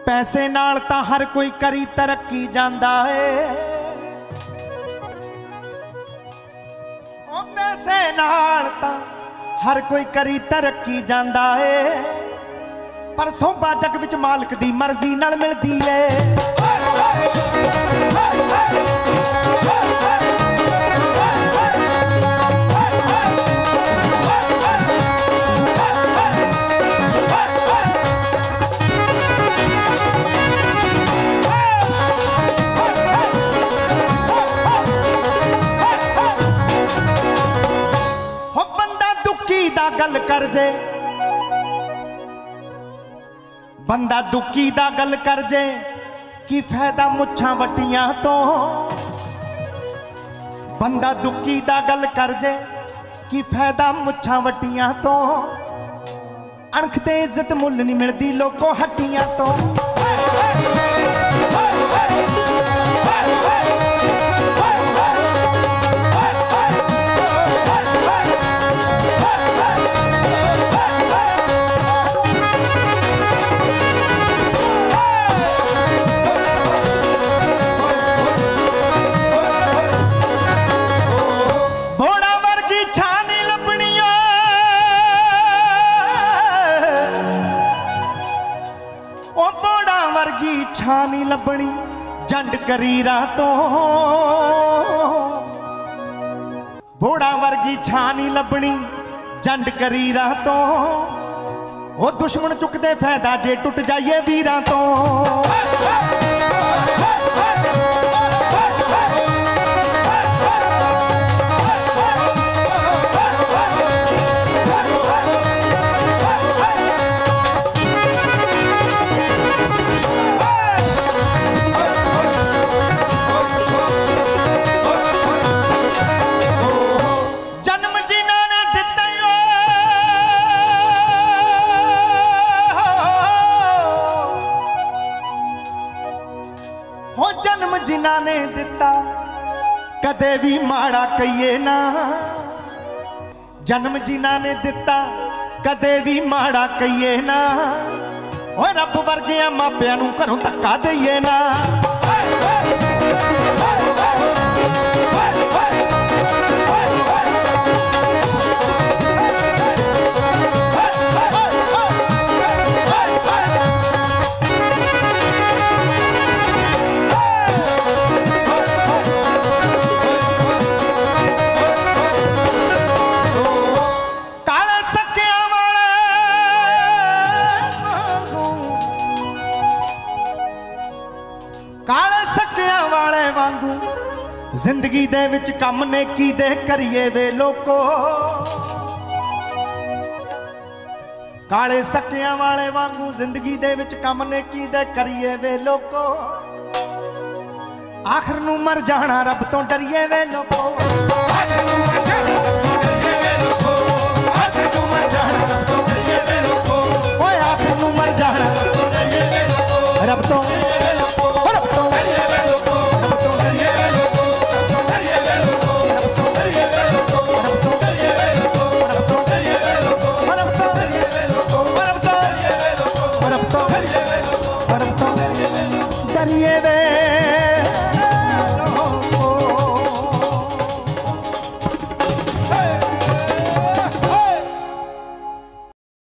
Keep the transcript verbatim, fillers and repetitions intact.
पैसे नाल तां हर कोई करी तरक्की जांदा है। ओ पैसे नाल तां हर कोई करी तरक्की जांदा है, पर सोभा जग विच मालिक दी मर्जी नाल मिलदी है। गल कर जे बंदा दुखी दा गल कर जे, की फायदा मुछां वटियां तो। बंदा दुखी दा गल कर जे, की फायदा मुछां वटियां तो। अणख ते इज्जत मुल नहीं मिलदी लोगों हट्टियां तो। छानी लभनी जंड करीरा तो। घोड़ा वर्गी छानी लभनी जंड करीरा तो। वो दुश्मन चुकते फायदा जे टुट जाइए वीरां तो। हो जन्म जिन्हां ने दिता कदे भी माड़ा कहिए ना। जन्म जिन्हां ने दिता कदे भी माड़ा कहिए ना। ओ रब वर्गियां मापियां नूं घरों धक्का दईए ना। काले सकिया वाले वांगू जिंदगी दे विच कम नेकी दे करिए वे लोको। काले सकिया वाले वांगू जिंदगी दे विच कम नेकी दे करिए वे लोको। आखिर नूं मर जाना रब तो डरिए वे लोको।